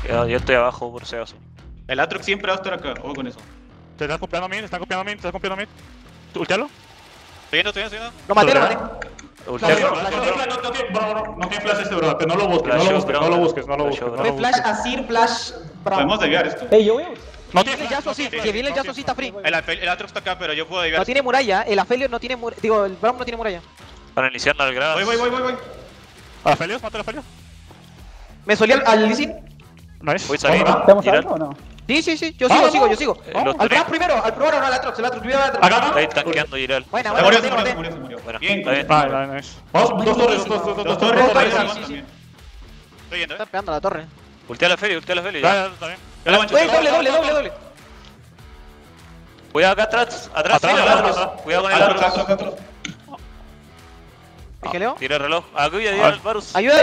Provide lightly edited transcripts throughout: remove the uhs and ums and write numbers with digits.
Yo estoy abajo por si acaso. El Atrox siempre va a estar acá, ojo con eso. Te están copiando a mí, te están copiando a mí, te están copiando a mí. ¿Ultiarlo? Estoy yendo. Lo maté, lo maté. Ultiarlo. No tiene flash este, bro. No lo busques, no lo busques. Fue flash Azir, flash Brown. Podemos desviar esto. Ey, yo voy. No Viene tiene el Yasuo sí, que viene el Yasuo sí está free. El Atrox está acá, pero yo puedo desviar. No tiene muralla, el Aphelios no tiene muralla. Digo, el Brown no tiene muralla. Para iniciar la grada. Voy. ¿A Felios? ¿Mata a Felios? Me solía al Lee Sin. Nice. Voy a salir. ¿Tenemos Tirar. algo o no? Sí, yo Vamos, sigo. Los Al tres. Brown primero no al Atrox, el Atrox primero al Atrox. Acá. Está ahí tanqueando Giral. Buena, Se buena, murió. Bueno, Bien, está bien. Vale, nice. Vamos, dos torres. Dos torres sí, también. Estoy yendo, Está pegando a la torre. Ultea la Feli. Ya, está bien. Oye, doble. Cuidado acá atrás. Atrás, Mira, atrás, Atrox. atrás. Cuidado con el Atrox. Atrox. ¿Geleo? Tira el reloj. Aquí ya el Varus. Ayuda.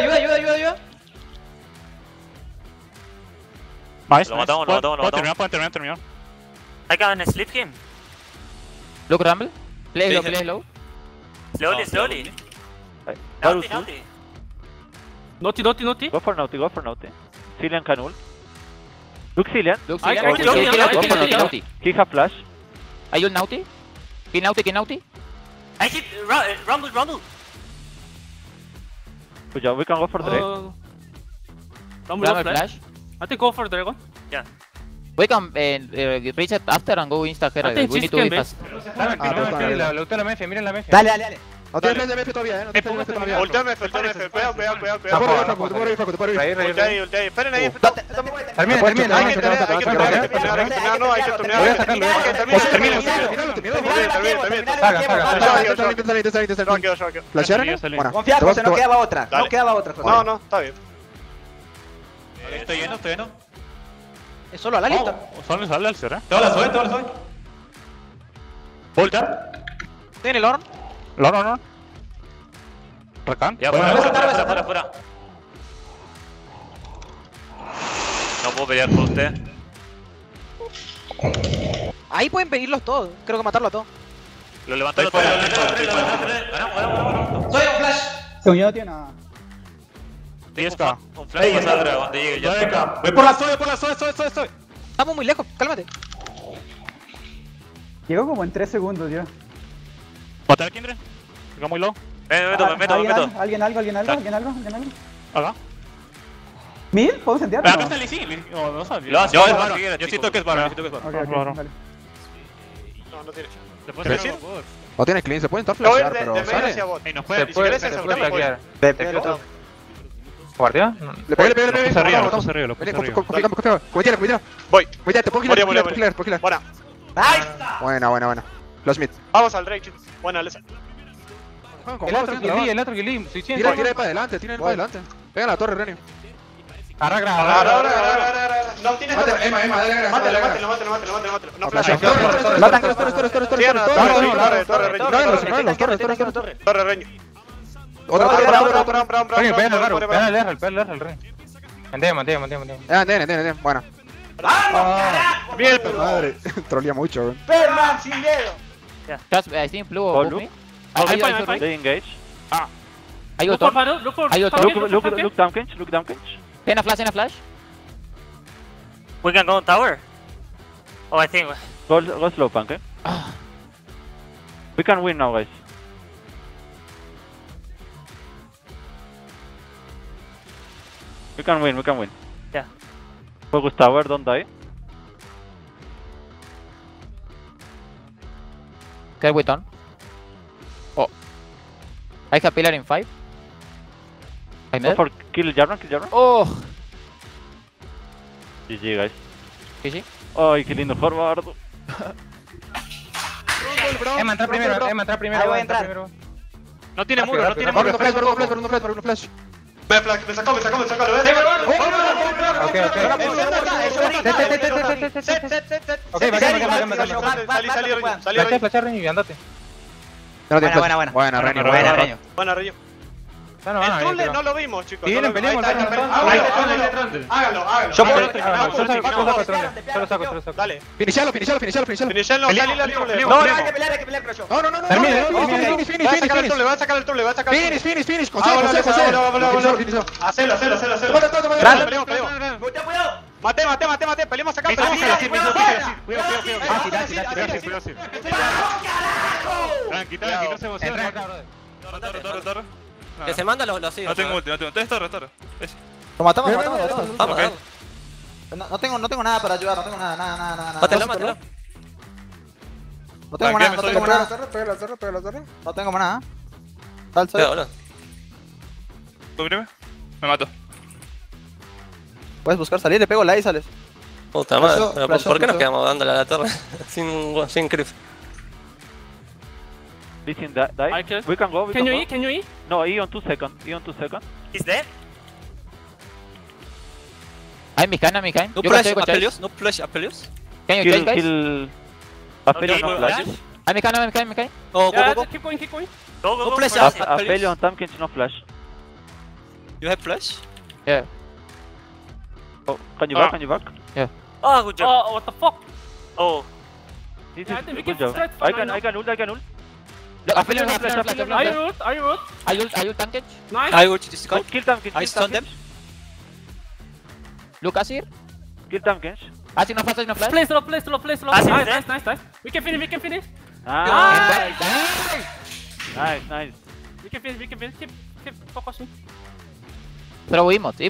Nice. Lo matamos. Pueden terminar. I can sleep him. Look Rumble. Play Sí, low, sí. play low. Slowly. Varus, Naughty. Go for Naughty. Cillian can ult. Look Cillian. Look, I Cillian. can kill him. Naughty. He have flash. I ult Naughty. Kill Naughty. I hit Rumble. Good job, we can go for Drake. Rumble flash. I think go for Dragon. We can reach it after and go insta I Herald. think We need to she's be fast. Miren la MF. Dale. No tiene flash de MF todavía, no tiene flash de MF todavía. Ulteame, cuidado. Te puedo ir. Ultea ahí. Esperen ahí. Termina. Hay que terminar. No, hay que terminar. Voy a sacarlo, ¿Flashearon? Bueno, Confía, José, no quedaba otra. Dale. No quedaba otra, José. No, está bien. Estoy lleno. Es solo a la lista. Sale al cierre. Te la soy. Volta. Tiene el horn. No. Rakan. Ya, fuera. No puedo pelear por usted. Ahí pueden venirlos todos. Creo que matarlo a todos. Lo levantó los tres. Ganamos. Soy un flash. Según yo no tiene nada. 10k. Un flash pasado atrás, donde llegue ya. 9k. Voy por la soy. Estamos muy lejos, cálmate. Llegó como en 3 segundos ya. ¿Maté al Kindred? Está muy low. Me meto. ¿Alguien algo? Acá. ¿Mil? ¿Puedo sentear? Acá está Lee Sin. No sabía. Lo hace. Yo siento que es Baron. Claro. Vale. No tiene. ¿Puedes decir? No tiene clean, se pueden estar Voy flashear, pero de medio sale. hacia bot. Ey, no Si puede. querés esa ultame, voy. ¿Guardia? Le pegué. Puse arriba, lo puse arriba. Confía. Voy. Te puedo healer. Buena. Buena. Los mid. Vamos al Drake. Buena, Lesa. El otro que lead. Tira ahí para adelante, Pega la torre, Renio. Ahora. No tienes. Emma, Mátalo. No flash. Matan, Torre Reño. Otra. Mantén. Buena. Bien, Madre, trolea mucho, weón. Just, I think blue or Go blue. look. I got They engage. Look for Baron. Look for Look Damkage. Can a flash? We can go on tower. Oh, I think. Go slow, Punk. We can win now, guys. We can win. Yeah. Focus tower, don't die. Care with on. Oh. I have pillar in 5. I'm Go dead. for kill Jarvan. Oh. GG, guys. GG. Ay, qué lindo forward. Emma, entra primero. Ahí voy a entrar. No tiene muro. Flash. Me sacó, ¿ves? Salí, flashar y andate. Buena, Renio. Buena, Rayo. No, no, El túnel no lo vimos, chicos. Sí, no lo peleemos, vimos. Ahí está, peleemos. ahí está. Hágalo. Yo Hágalo, puedo. hágalo. Yo saco. Dale. Finicialo. Finishalo, salile al túnel. No, hay que pelear, creo yo. No. Termine. Va a sacar el túnel, va a sacar el túnel. Finish. Vámonos. José. Hacelo. Cuidado. Mate. Peleemos acá. Tranqui, no se emociona. Torre. Que se manda los No tengo ulti. Entonces torre. Lo matamos. Vamos, No tengo nada para ayudar, no tengo nada. mátelo. No tengo nada. Pega la torre. No tengo nada. Tal, soy. Cuidado, boludo. ¿Cubrime? Me mato. Puedes buscar salir, le pego la y sales. Puta madre. Flasho, Pero, flasho, ¿por qué nos flasho. quedamos dándole a la torre? sin creep. Listen, die. We can go. Can you eat? No, E on 2 seconds. He's dead? I'm behind. No You flash, can take a Apelius. No flash, Apelius. Can you take, guys? Kill. Aphelion Okay, on flash. I'm behind. Oh, go. Keep going. Go. No flash, flash. Aphelion on Tamkins no flash. You have flash? Yeah. Oh, can you back? Oh, good job. Oh, what the fuck? Oh. This Yeah, I is think we good can job. start I fine can ult. Look, Aphelion have flash. Are you root? I ult tankage. Nice. I will this Go guy. kill Tamkins. I stun them. Lucas here. Kill Tamkins. Así no flash. Play slow. Ah, sí, Nice. We can finish. Nice. We can finish. Keep focusing. Throw emote.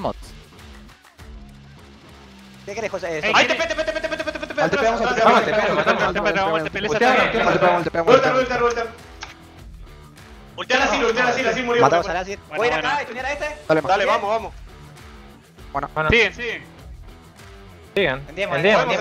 ¿Qué querés, José? Ahí te pete. Ulteala así, murió. Matamos a Lazir. Voy a ir acá y tunear a este. Dale, vamos. Siguen. Endiemos.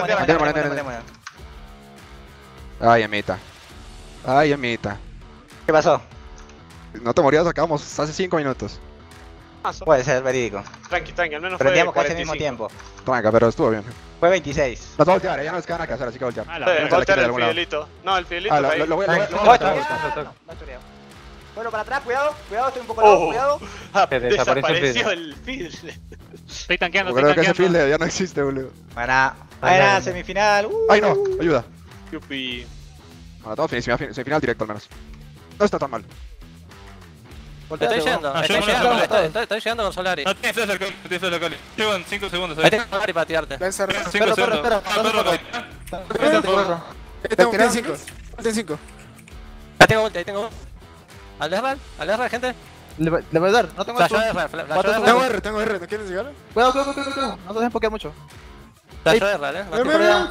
Ay, Emita. ¿Qué pasó? No te morías, acabamos hace 5 minutos. Puede ser verídico. Tranqui, al menos Pero fue endiamos casi al 45. mismo tiempo. Tranca, pero estuvo bien. Fue 26. Nos va a voltear, ya no les queda nada que hacer, así que voltear. Voltear el Fidelito. No, el Fidelito está ahí. Lo voy a No, no tuneado. Bueno, para atrás, cuidado, estoy un poco loco, cuidado. Desapareció el Fidel. Estoy tanqueando, Creo que ese field ya no existe, boludo. Buena semifinal. Ay, no, ayuda. Yupi. Bueno, estamos semifinal directo al menos. No está tan mal. Estoy llegando con Solari. No tienes flash al Cali. Llevan 5 segundos Ahí tengo Solari para tirarte. 5 segundos. Tengo 5. Ahí tengo ulti. Al errar, gente. Le voy a dar, no tengo Flashó esto. errar, flashó errar. Tengo R, ¿no quieres llegar? Cuidado. No te dejes pokear mucho. Flashó errar, Estoy por allá.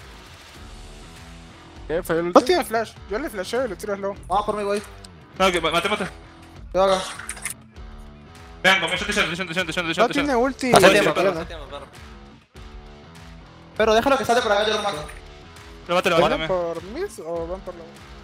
No tiene flash, yo le flasheo y le tiro slow. Vamos por mí, voy. No, que mate. Cuidado acá. Vean, yo te ulti. Hace tiempo, perro. Pero déjalo que sale por acá, yo lo mato. Lo mato. ¿Por mid o van por la